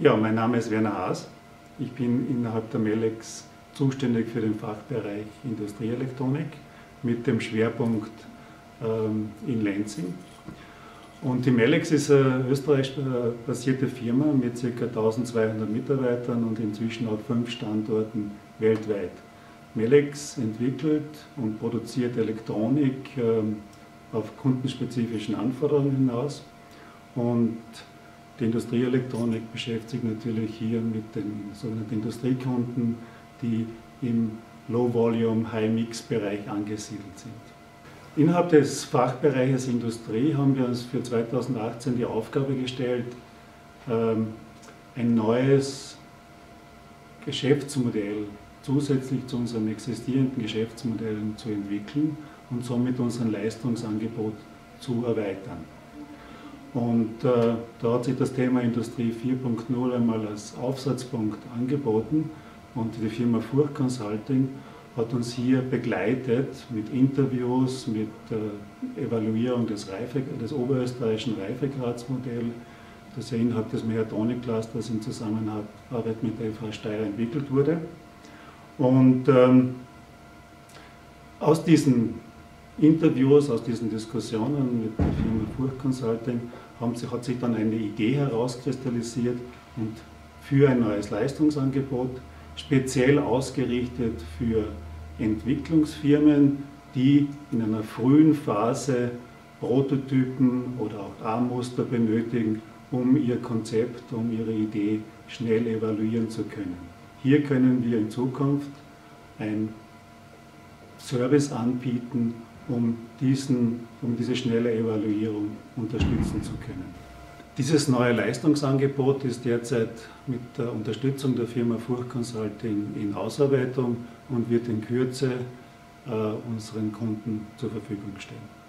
Ja, mein Name ist Werner Haas. Ich bin innerhalb der Melex zuständig für den Fachbereich Industrieelektronik mit dem Schwerpunkt in Lenzing. Und die Melex ist eine österreichbasierte Firma mit ca. 1200 Mitarbeitern und inzwischen auf 5 Standorten weltweit. Melex entwickelt und produziert Elektronik auf kundenspezifischen Anforderungen hinaus. Und die Industrieelektronik beschäftigt sich natürlich hier mit den sogenannten Industriekunden, die im Low-Volume, High-Mix-Bereich angesiedelt sind. Innerhalb des Fachbereiches Industrie haben wir uns für 2018 die Aufgabe gestellt, ein neues Geschäftsmodell zusätzlich zu unseren existierenden Geschäftsmodellen zu entwickeln und somit unser Leistungsangebot zu erweitern. Und da hat sich das Thema Industrie 4.0 einmal als Aufsatzpunkt angeboten und die Firma Furch Consulting hat uns hier begleitet mit Interviews, mit Evaluierung des oberösterreichischen Reifegradsmodells, das ja innerhalb des Mechatronik-Clusters in Zusammenarbeit mit der FH Steyr entwickelt wurde. Und aus diesen Interviews, aus diesen Diskussionen mit der Firma Furch Consulting hat sich dann eine Idee herauskristallisiert und für ein neues Leistungsangebot, speziell ausgerichtet für Entwicklungsfirmen, die in einer frühen Phase Prototypen oder auch A-Muster benötigen, um ihr Konzept, um ihre Idee schnell evaluieren zu können. Hier können wir in Zukunft ein Service anbieten, um diese schnelle Evaluierung unterstützen zu können. Dieses neue Leistungsangebot ist derzeit mit der Unterstützung der Firma Furch Consulting in Ausarbeitung und wird in Kürze unseren Kunden zur Verfügung stehen.